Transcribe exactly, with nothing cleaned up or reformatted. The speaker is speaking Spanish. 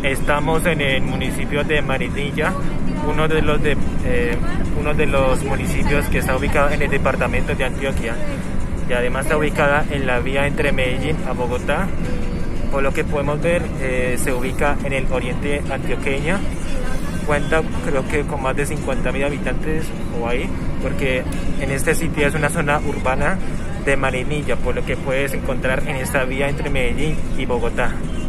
Estamos en el municipio de Marinilla, uno de los de eh, uno de los municipios que está ubicado en el departamento de Antioquia, y además está ubicada en la vía entre Medellín a Bogotá. Por lo que podemos ver, eh, se ubica en el oriente antioqueño. Cuenta creo que con más de cincuenta mil habitantes o ahí, porque en este sitio es una zona urbana de Marinilla, por lo que puedes encontrar en esta vía entre Medellín y Bogotá.